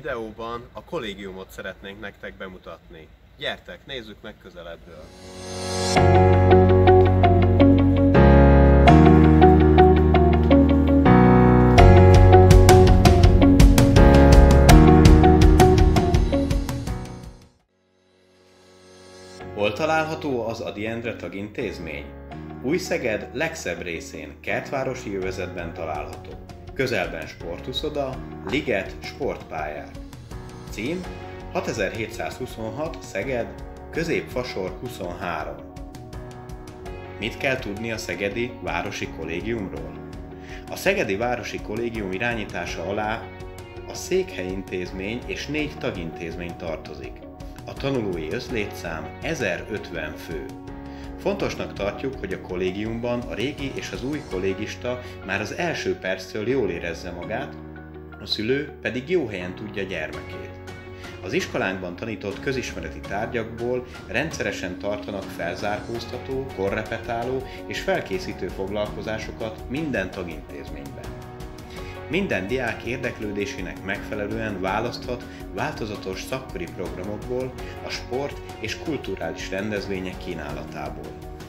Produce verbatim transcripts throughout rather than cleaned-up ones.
videóban a kollégiumot szeretnénk nektek bemutatni. Gyertek, nézzük meg közelebbről! Hol található az Ady Endre tagintézmény? Új-Szeged legszebb részén, kertvárosi övezetben található. Közelben sportuszoda, liget, sportpályák. Cím hatezer-hétszázhuszonhat, Szeged, Középfasor huszonhárom. Mit kell tudni a Szegedi Városi Kollégiumról? A Szegedi Városi Kollégium irányítása alá a székhelyintézmény és négy tagintézmény tartozik. A tanulói összlétszám ezerötven fő. Fontosnak tartjuk, hogy a kollégiumban a régi és az új kollégista már az első perctől jól érezze magát, a szülő pedig jó helyen tudja gyermekét. Az iskolánkban tanított közismereti tárgyakból rendszeresen tartanak felzárkóztató, korrepetáló és felkészítő foglalkozásokat minden tagintézményben. Minden diák érdeklődésének megfelelően választhat változatos szakkori programokból, a sport és kulturális rendezvények kínálatából.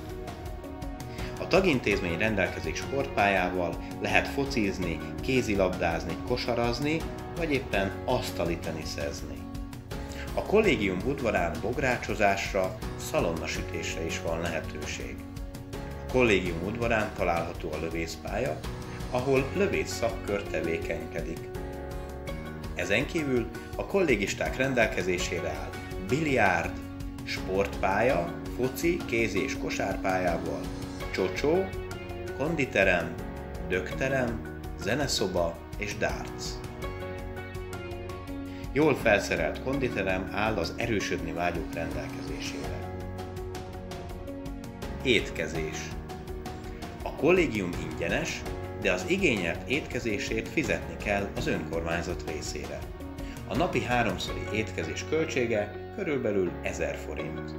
A tagintézmény rendelkezik sportpályával, lehet focizni, kézilabdázni, kosarazni, vagy éppen asztali teniszezni. A kollégium udvarán bográcsozásra, szalonnasütésre is van lehetőség. A kollégium udvarán található a lövészpálya, ahol lövész szakkör tevékenykedik. Ezen kívül a kollégisták rendelkezésére áll biliárd, sportpálya, foci, kézi- és kosárpályával, csocsó, konditerem, dögterem, zeneszoba és darts. Jól felszerelt konditerem áll az erősödni vágyók rendelkezésére. Étkezés. A kollégium ingyenes, de az igényelt étkezését fizetni kell az önkormányzat részére. A napi háromszori étkezés költsége körülbelül ezer forint.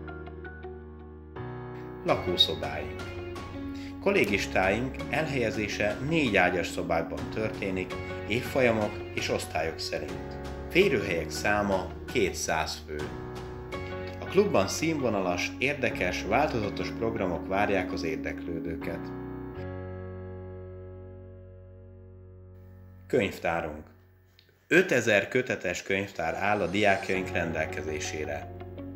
Lakószobáink. Kollégistáink elhelyezése négy ágyas szobákban történik, évfolyamok és osztályok szerint. Férőhelyek száma kétszáz fő. A klubban színvonalas, érdekes, változatos programok várják az érdeklődőket. Könyvtárunk. ötezer kötetes könyvtár áll a diákjaink rendelkezésére.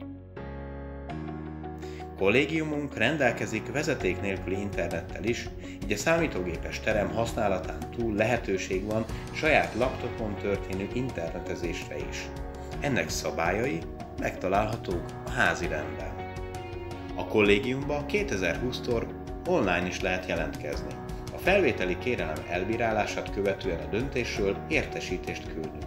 Kollégiumunk rendelkezik vezeték nélküli internettel is, így a számítógépes terem használatán túl lehetőség van saját laptopon történő internetezésre is. Ennek szabályai megtalálhatók a házirendben. A kollégiumba kétezer-húsztól online is lehet jelentkezni. A felvételi kérelem elbírálását követően a döntésről értesítést küldünk.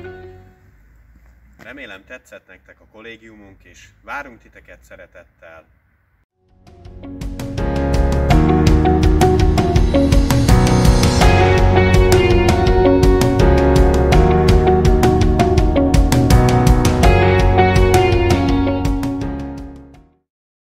Remélem tetszett nektek a kollégiumunk is, várunk titeket szeretettel!